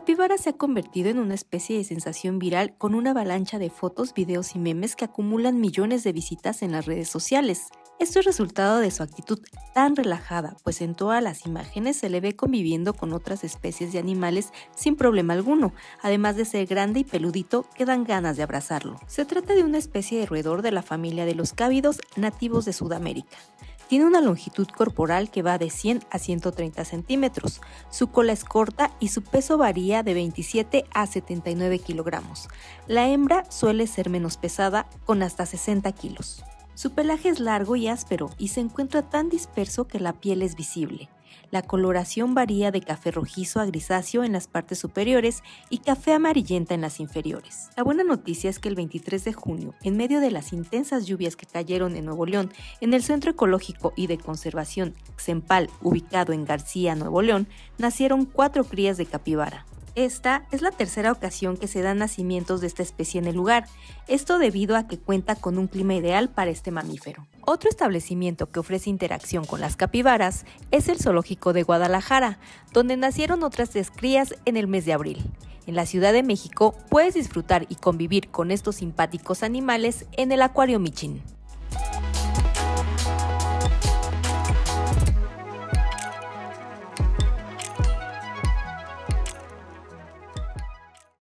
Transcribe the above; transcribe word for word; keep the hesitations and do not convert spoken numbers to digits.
capibara se ha convertido en una especie de sensación viral con una avalancha de fotos, videos y memes que acumulan millones de visitas en las redes sociales. Esto es resultado de su actitud tan relajada, pues en todas las imágenes se le ve conviviendo con otras especies de animales sin problema alguno, además de ser grande y peludito que dan ganas de abrazarlo. Se trata de una especie de roedor de la familia de los cávidos nativos de Sudamérica. Tiene una longitud corporal que va de cien a ciento treinta centímetros, su cola es corta y su peso varía de veintisiete a setenta y nueve kilogramos. La hembra suele ser menos pesada, con hasta sesenta kilos. Su pelaje es largo y áspero y se encuentra tan disperso que la piel es visible. La coloración varía de café rojizo a grisáceo en las partes superiores y café amarillenta en las inferiores. La buena noticia es que el veintitrés de junio, en medio de las intensas lluvias que cayeron en Nuevo León, en el Centro Ecológico y de Conservación Xempal, ubicado en García, Nuevo León, nacieron cuatro crías de capibara. Esta es la tercera ocasión que se dan nacimientos de esta especie en el lugar, esto debido a que cuenta con un clima ideal para este mamífero. Otro establecimiento que ofrece interacción con las capibaras es el Zoológico de Guadalajara, donde nacieron otras tres crías en el mes de abril. En la Ciudad de México puedes disfrutar y convivir con estos simpáticos animales en el Acuario Michin.